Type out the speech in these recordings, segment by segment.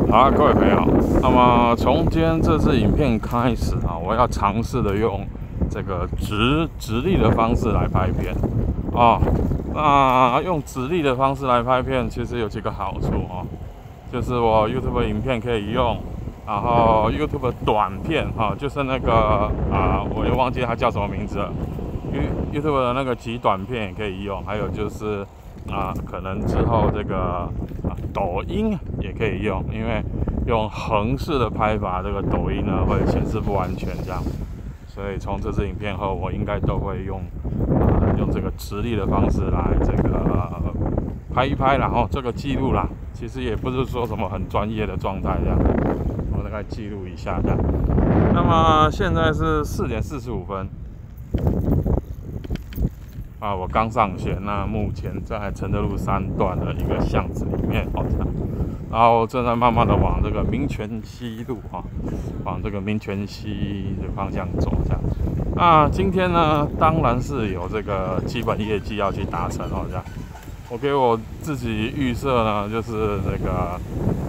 好，各位朋友，那么从今天这支影片开始啊，我要尝试的用这个直立的方式来拍片啊。那用直立的方式来拍片，其实有几个好处哦，就是我 YouTube 影片可以用，然后 YouTube 短片哈，就是那个我又忘记它叫什么名字了。YouTube 的那个极短片也可以用，还有就是可能之后这个抖音也可以用，因为用横式的拍法，这个抖音呢会显示不完全这样，所以从这支影片后，我应该都会用这个直立的方式来这个拍一拍，然后这个记录啦，其实也不是说什么很专业的状态这样，我大概记录一下这样。那么现在是4点45分。我刚上线，那目前在承德路3段的一个巷子里面这样，然后正在慢慢的往这个民权西路往这个民权西的方向走这样。那今天呢，当然是有这个基本业绩要去达成这样。我给我自己预设呢，就是这个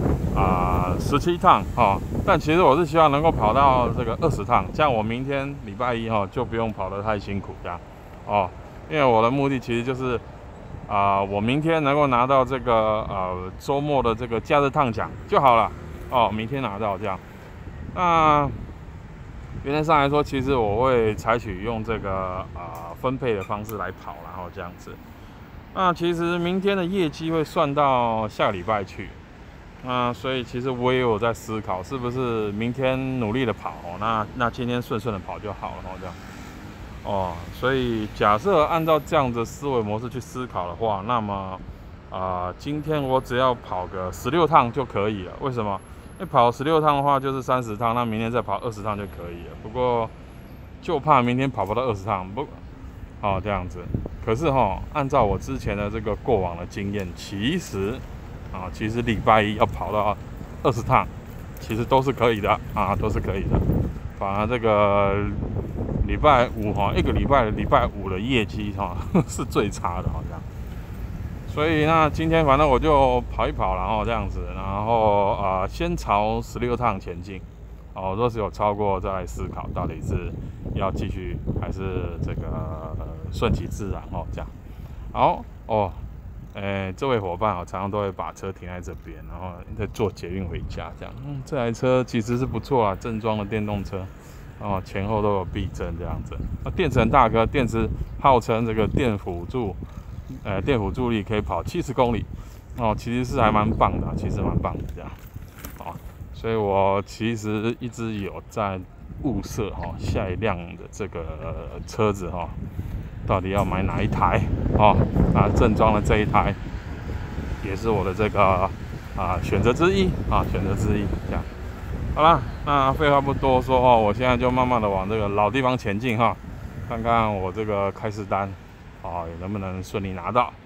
17趟但其实我是希望能够跑到这个20趟，这样我明天礼拜一就不用跑得太辛苦这样因为我的目的其实就是我明天能够拿到这个周末的这个假日趟奖就好了明天拿到这样。那原则上来说，其实我会采取用这个分配的方式来跑，然后这样子。那其实明天的业绩会算到下个礼拜去，所以其实我也有在思考，是不是明天努力的跑那今天顺顺的跑就好了这样。所以假设按照这样的思维模式去思考的话，那么今天我只要跑个16趟就可以了。为什么？因为跑16趟的话就是30趟，那明天再跑20趟就可以了。不过就怕明天跑不到20趟，这样子。可是按照我之前的这个过往的经验，其实礼拜一要跑到20趟，其实都是可以的都是可以的。反而这个礼拜五一个礼拜的礼拜五的业绩是最差的这样。所以那今天反正我就跑一跑，然后这样子，然后先朝16趟前进若是有超过再来思考到底是要继续还是这个顺其自然这样。好这位伙伴常常都会把车停在这边，然后再坐捷运回家这样。这台车其实是不错正装的电动车前后都有避震这样子。电池很大颗，电池号称这个电辅助力可以跑70公里其实是还蛮棒的，其实蛮棒的这样所以我其实一直有在物色下一辆的这个车子到底要买哪一台那正装的这一台也是我的这个选择之一这样。好啦，那废话不多说我现在就慢慢的往这个老地方前进看看我这个开市单也能不能顺利拿到。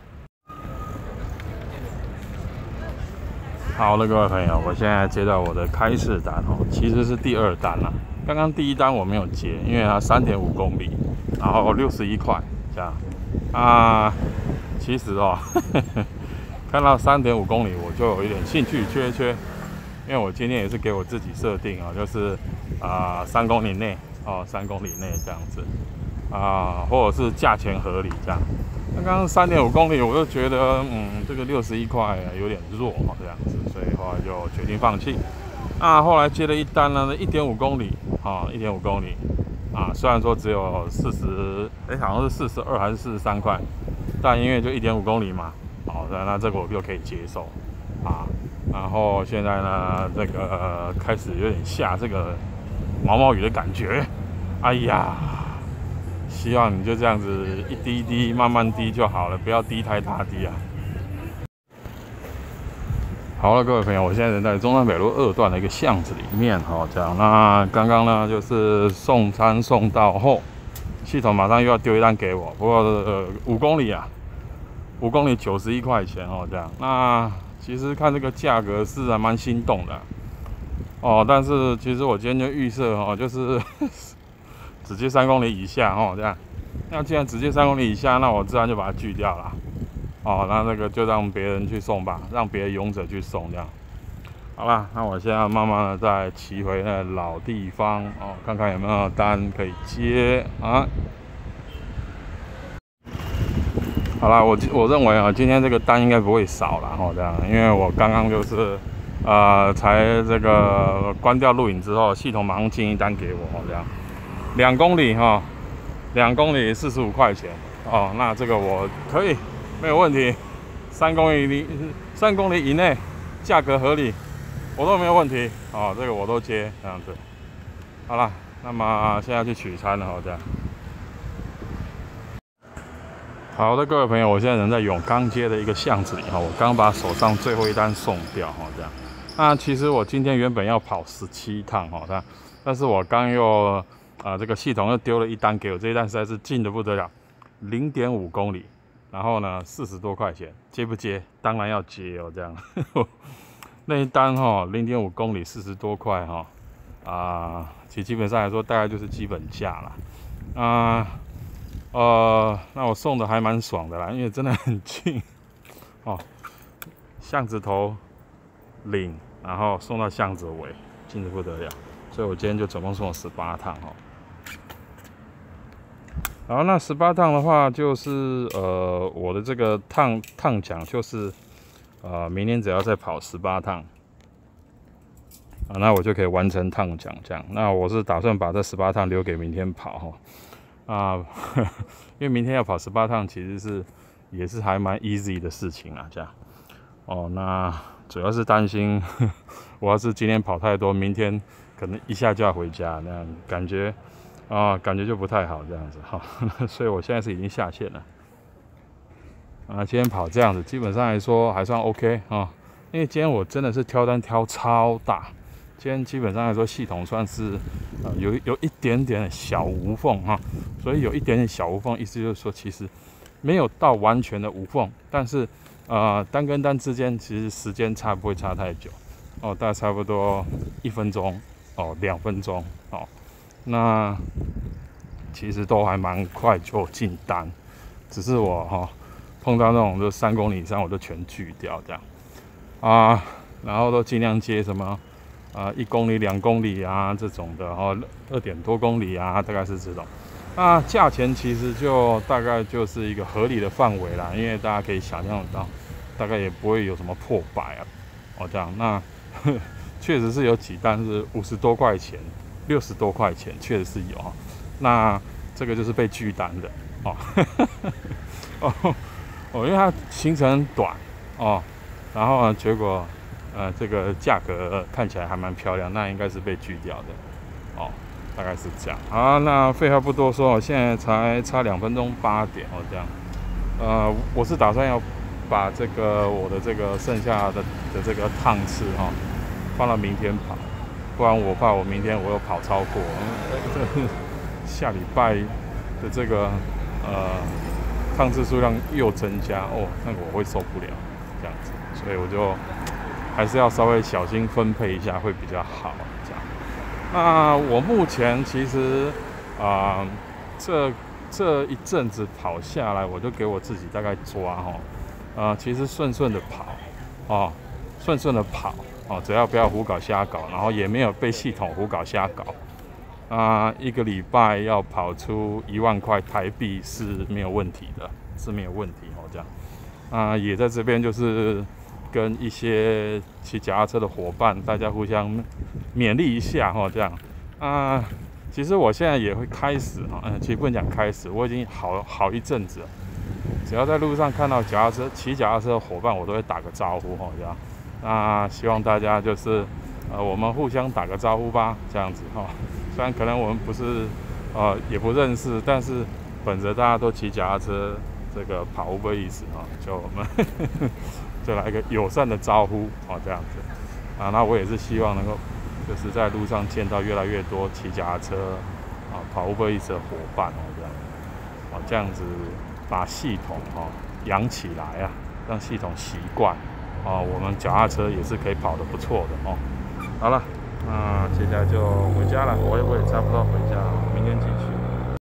好了，各位朋友，我现在接到我的开市单其实是第2单了。刚刚第1单我没有接，因为它3.5公里，然后61块这样其实看到3.5公里我就有一点兴趣缺，因为我今天也是给我自己设定就是3公里内3公里内这样子或者是价钱合理这样。那刚刚3.5公里我就觉得这个61块有点弱这样子，所以后来就决定放弃。后来接了一单呢，1.5公里1.5公里虽然说只有好像是42还是43块，但因为就1.5公里嘛那这个我就可以接受然后现在呢这个开始有点下这个毛毛雨的感觉，哎呀，希望你就这样子一滴一滴慢慢滴就好了，不要滴太大滴好了，各位朋友，我现在人在中山北路2段的一个巷子里面这样。那刚刚呢就是送餐送到后，系统马上又要丢一单给我，不过5公里5公里91块钱这样。那其实看这个价格是还蛮心动的但是其实我今天就预设就是直接3公里以下这样。那既然直接3公里以下，那我自然就把它锯掉了那这个就让别人去送吧，让别的勇者去送这样好啦，那我现在慢慢的再骑回那老地方哦，看看有没有单可以接啊。好啦，我认为啊，今天这个单应该不会少了哈，这样，因为我刚刚就是才这个关掉录影之后，系统马上进一单给我，这样2公里哈，2公里45块钱哦，那这个我可以没有问题，3公里以内价格合理，我都没有问题哦，这个我都接这样子。好啦，那么现在去取餐了，这样。好的，各位朋友，我现在人在永康街的一个巷子里哈，我刚把手上最后一单送掉哈，这样。那其实我今天原本要跑17趟哈，但是我刚又这个系统又丢了一单给我，这一单实在是近得不得了，0.5公里，然后呢40多块钱，接不接？当然要接哦，这样。那一单哈0.5公里40多块哈，其实基本上来说大概就是基本价啦，那我送的还蛮爽的啦，因为真的很近哦，巷子头领，然后送到巷子尾，近得不得了，所以我今天就总共送了18趟哦。然后那18趟的话，就是我的这个趟奖就是明天只要再跑18趟那我就可以完成趟奖这样。那我是打算把这18趟留给明天跑哈。因为明天要跑18趟，其实也是还蛮 easy 的事情啊，这样。哦，那主要是担心，我要是今天跑太多，明天可能一下就要回家，那样感觉就不太好这样子哈。所以我现在是已经下线了。今天跑这样子，基本上来说还算 OK 啊，因为今天我真的是挑单挑超大。今天基本上来说，系统算是有一点点小无缝哈，所以有一点点小无缝，意思就是说，其实没有到完全的无缝，但是单跟单之间其实时间不会差太久哦，大概差不多1分钟哦，2分钟哦，那其实都还蛮快就进单，只是我碰到那种就3公里以上，我就全拒掉这样然后都尽量接什么。1公里、2公里啊这种的，2点多公里啊，大概是这种。那价钱其实就大概就是一个合理的范围啦，因为大家可以想象得到，大概也不会有什么破百这样。那确实是有几单是50多块钱、60多块钱，确实是有那这个就是被拒单的因为它行程很短然后呢，结果。这个价格看起来还蛮漂亮，那应该是被拒掉的大概是这样。好，那废话不多说，我现在才差2分钟8点这样。我是打算要把我的这个剩下的这个趟次放到明天跑，不然我怕我明天我又跑超过，下礼拜的这个趟次数量又增加那个我会受不了这样子，所以我就。还是要稍微小心分配一下会比较好，这样。那我目前其实这一阵子跑下来，我就给我自己大概抓其实顺顺的跑顺顺的跑只要不要胡搞瞎搞，然后也没有被系统胡搞瞎搞1个礼拜要跑出1万块台币是没有问题的，是没有问题这样。也在这边就是。跟一些骑脚踏车的伙伴，大家互相勉励一下这样其实我现在也会开始其实不能讲开始，我已经好一阵子了。只要在路上看到骑脚踏车的伙伴，我都会打个招呼这样。希望大家就是我们互相打个招呼吧，这样子虽然可能我们不是也不认识，但是本着大家都骑脚踏车，这个跑Uber Eats就我们。就来一个友善的招呼这样子那我也是希望能够就是在路上见到越来越多骑脚踏车跑Uber Eats的伙伴这样子把系统养起来让系统习惯我们脚踏车也是可以跑得不错的好了，那接下来就回家了，我也差不多回家，明天继续。